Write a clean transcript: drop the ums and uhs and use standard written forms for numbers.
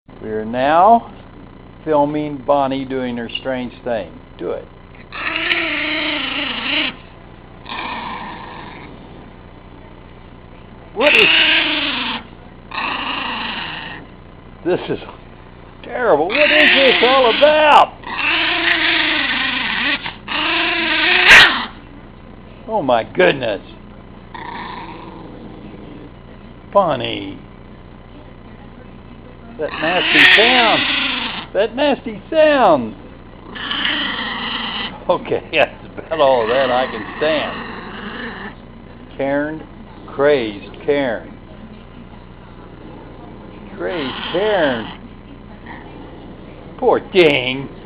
We are now filming Bonnie doing her strange thing. Do it. What is... This is terrible. What is this all about? Oh my goodness. Bonnie. That nasty sound. That nasty sound. Okay, that's about all of that I can stand. Cairn, crazed Cairn. Crazed Cairn. Poor thing.